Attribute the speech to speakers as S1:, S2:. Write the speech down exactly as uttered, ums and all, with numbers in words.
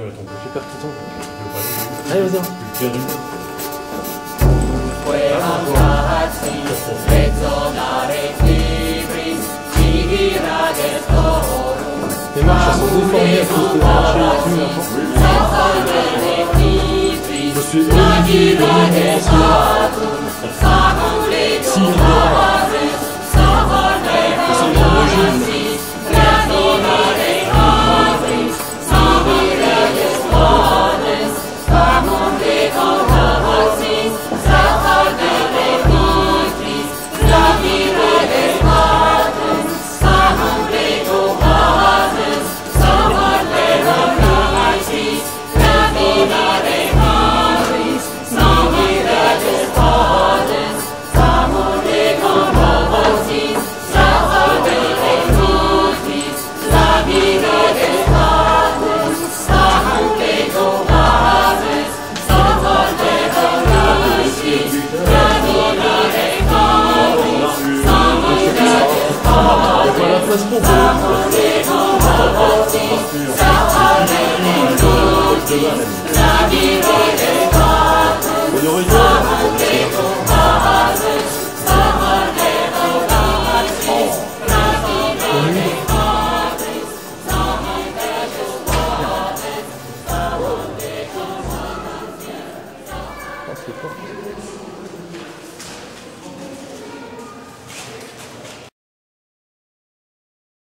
S1: super titan. Allez, vas-y. Les marches sont déformées à cause de marcher là-dessus, je suis obligé de monter si il y a c'est une origine. La